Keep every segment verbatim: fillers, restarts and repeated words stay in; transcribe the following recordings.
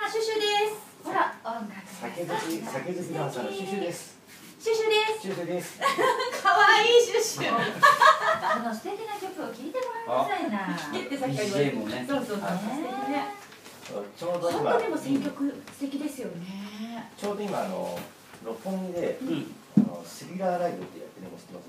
あ、シュシュです。ほら、音楽。 酒好き、酒好きダンサーのシュシュです。 シュシュです。 シュシュです。 可愛いシュシュ。あの素敵な曲を聴いてもらいなさいな。ってさっき言われてもね。そうそうそう。 ちょうど今。 本当でも選曲素敵ですよね。 ちょうど今あの六本木で、あのスリラーライブってやってるの知ってます？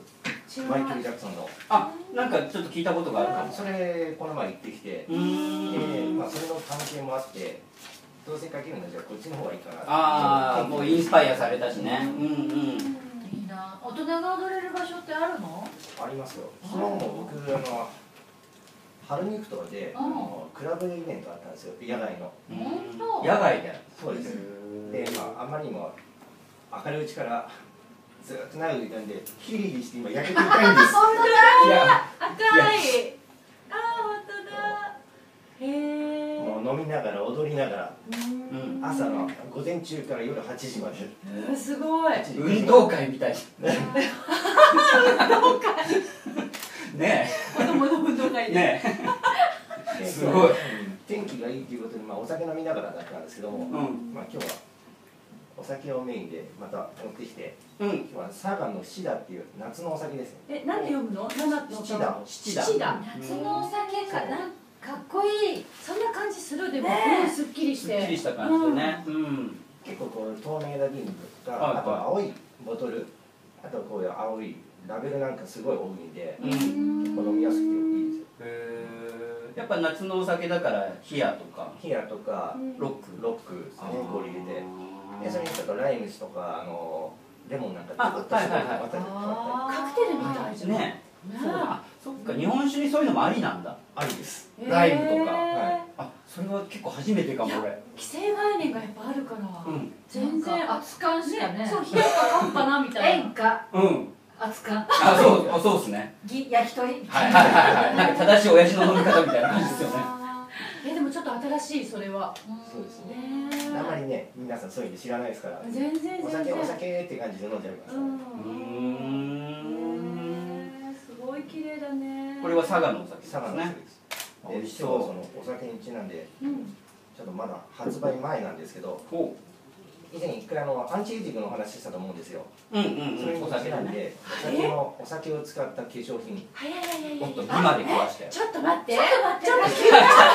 マイケル・ジャクソンの。 あ、なんかちょっと聞いたことがあるかも。 それこの前行ってきて、で、まあそれの関係もあって。どうせかけるのじゃこっちの方がいいかな。 ああ、もうインスパイアされたしね。うんうん。 いいな。大人が踊れる場所ってあるの？ ありますよ。昨日も僕あの春に行くとであのクラブイベントあったんですよ。野外の。 本当？ 野外で。 そうです。で、まああんまりにも明るいうちからずっと長くいたんでヒリヒリして今焼けて痛いんです。 本当だ。 いや赤い。ああ本当だ。へえ。 もう飲みながら踊りながら、朝の午前中から夜はちじまで。 えー、すごい。 運動会みたい。運動会。 ねえ。子供の運動会で。 ねえ。すごい。 天気がいいということで、まあお酒飲みながらだったんですけども、まあ今日はお酒をメインでまた持ってきて、今日はサガンのシダっていう夏のお酒ですね。 え、なんて読むの？七のシダ。 シダ。夏のお酒かな。かっこいい。そんな感じするでも、すっきりして。 すっきりした感じでね。 結構こう透明な瓶とか、あと青いボトル、あとこういう青いラベルなんかすごい多いんで、結構飲みやすくていいですよ。 へえ。やっぱ夏のお酒だからヒヤとか。 ヒヤとかロック。 ロックですね。氷入れて。でそれにちょっとライム酢とかあのレモンなんかちょっとはいはいはい。 カクテルみたいじゃん。 ね。あ、そっか、日本酒にそういうのもありなんだ。 ありです。 ライムとか。あ、それは結構初めてかも俺。 既成概念がやっぱあるから。全然熱燗しかね。 そう、冷やか寒かなみたいな。 演歌。 うん。 熱燗。 あ、そう、そうですね。 ぎ、焼き鳥。 はいはいはいはい。なんか正しい親父の飲み方みたいな感じですよね。 え、でもちょっと新しいそれは。 そうですね。あんまりね、皆さんそういうの知らないですから。 全然全然。 お酒お酒って感じで飲んじゃいます。うん。 すごい綺麗だね。 これは佐賀のお酒ですね。 佐賀のお酒です。で、今日そのお酒にちなんで、ちょっとまだ発売前なんですけど、以前一回あのアンチエイジングのお話したと思うんですよ。うんうん。それにお酒なんで、お酒のお酒を使った化粧品。 早い早いもっと美まで壊して。 ちょっと待って。ちょっと待って。 ちょっとちょっ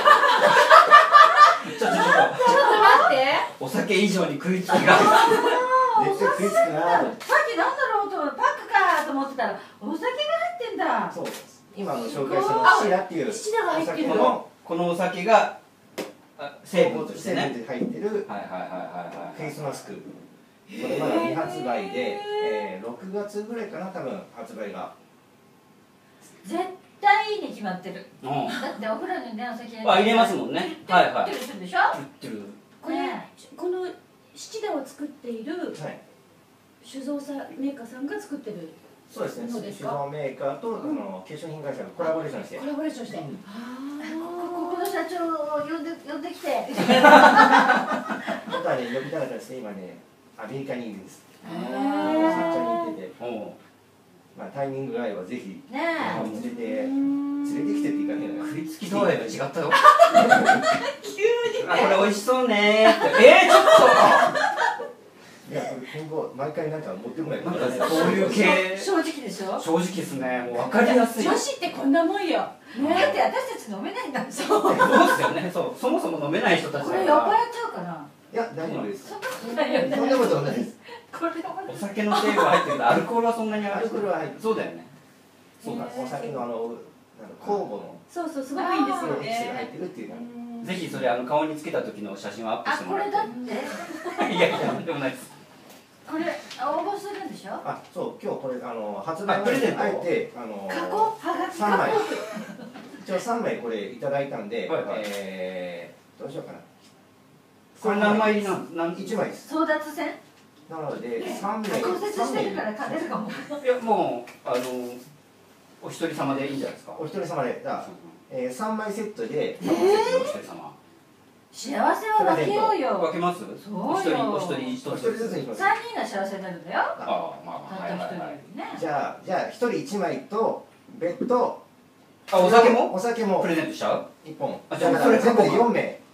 と。 ちょっと待って。 お酒以上に食いつきが。 絶対食いつくな。 さっきなんだろうとパックかと思ってたらお酒が入ってんだ。 そうです。今の紹介したのシダっていうお酒のこのお酒が成分としてね入ってるフェイスマスク。これまだ未発売で、えー、ろくがつぐらいかな多分発売が。 絶対いいに決まってる。 だってお風呂にねお酒入れますもんね。はいはい。 売ってるでしょ。 売ってる。 これこの七田を作っている酒造さメーカーさんが作ってる。 そうですね。酒造メーカーとあの化粧品会社がコラボレーションして。 コラボレーションして。 ここの社長を呼んで呼んできて。 本当はね呼びたかったですね今ねアメリカにいるんです。出張に行ってて。まあタイミングが合えばぜひ連れて連れてきてって言いかけない。 食いつき度合いが違ったよ。 急に。 あこれ美味しそうねーって。えーちょっと。 いやこれ今後毎回なんか持ってこないと。 なんかそういう系。 正直でしょ。 正直ですね。もう分かりやすい。 女子ってこんなもんよ。 だって私たち飲めないんだもん。 そう。 そうですよね。そうそもそも飲めない人たちだから。 これ酔っ払っちゃうかな。 いや大丈夫です。 そんなことないです。 これお酒の成分入ってるけどアルコールはそんなにアルコールは入ってる。 そうだよね。 そうかお酒のあの酵母のそうそうすごくいいんですよエキスが入っね。 てるっていうか。 ぜひそれあの顔につけた時の写真をアップあしてもらって。 これだって。 いやいやでもないです。 これ応募するんでしょ。 あそう今日これあの発売プレゼントあえてあの加工はがき三枚加工。 一応三枚これいただいたんで、えーどうしようかな。 これ何枚入りなん？ 一枚です。 争奪戦。 なので三名。 骨折してるから勝てるかも。 いやもうあのお一人様でいいんじゃないですか。 お一人様でじゃあ、えー、三枚セットで。 三枚セットでお一人様。 幸せを分けようよ。 分けます？ そうよ。 お一人お一人一人ずつにします。 三人が幸せになるんだよ。 ああまあたった一人ね。 じゃあじゃあ一人一枚と別途。 あお酒も？ お酒もプレゼントしちゃう？ 一本。 あじゃあそれ全部で四名。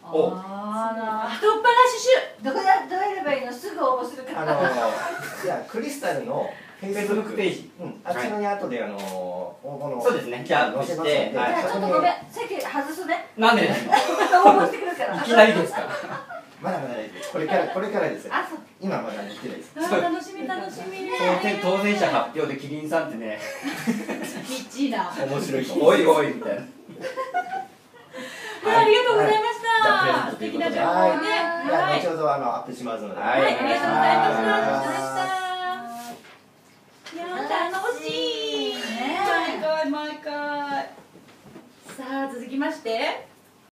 あら太っ腹しゅどこだどうやればいいのすぐ応募するからあのじゃあクリスタルのフェイスブックページ、 うん、あちらに後であの応募のそうですね、じゃあ載せますのしてで、 じゃあちょっとごめん席外すねなんでですか、 応募してくるからいきなりですか。 まだまだですこれからこれからですあ、そう今まだ寝てないですあ楽しみ楽しみ当選当選者発表でキリンさんってね、 ピッチーな面白いとおいおいみたいな。 ありがとうございましじゃあた。 プレゼントということで素敵な情報はいをね。 じゃあはい。 後ほどあのアップしますのでははい、ありがとうございました。 はいいや楽しい。ね、毎回毎回。さあ続きまして。